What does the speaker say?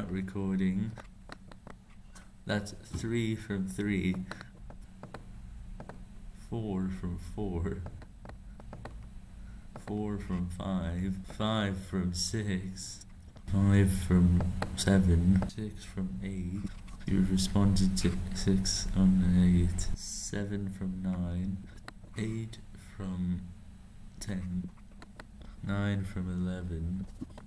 start recording. That's 3 from 3, 4 from 4, 4 from 5, 5 from 6, 5 from 7, 6 from 8. You responded to 6 on 8, 7 from 9, 8 from 10, 9 from 11,